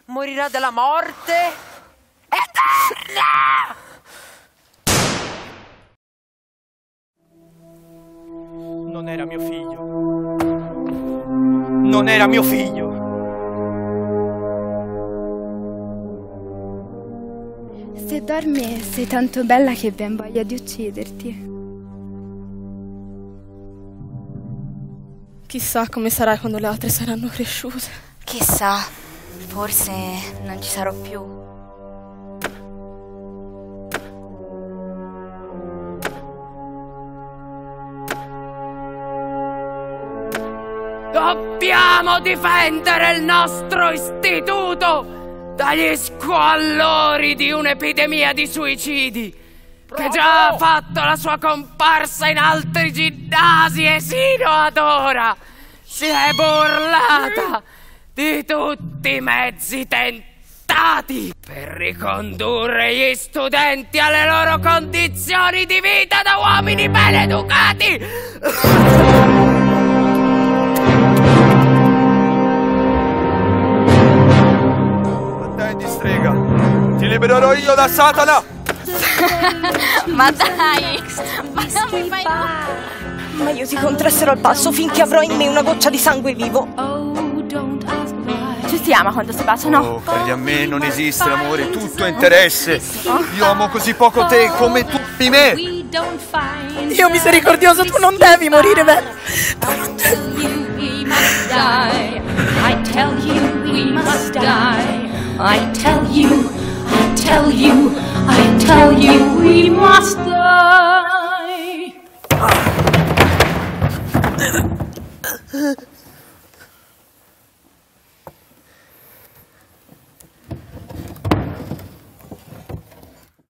morirà della morte eterna! Non era mio figlio. Non era mio figlio. Se dormi sei tanto bella che ben voglia di ucciderti. Chissà come sarai quando le altre saranno cresciute. Chissà, forse non ci sarò più. Dobbiamo difendere il nostro istituto dagli squallori di un'epidemia di suicidi che già ha fatto la sua comparsa in altri ginnasi e sino ad ora si è burlata di tutti i mezzi tentati per ricondurre gli studenti alle loro condizioni di vita da uomini ben educati. Attenti, strega. Ti libererò io da Satana. Ma dai, ma non mi fai nulla. Ma io ti contrasterò al passo finché avrò in me una goccia di sangue vivo. Ci si ama quando si bacia, no? Oh, per a me non esiste l'amore, tutto è interesse. Io amo così poco te come tu me. Io misericordioso, tu non devi morire, Beth. Tu non devi. I tell you we must die. I tell you we must die.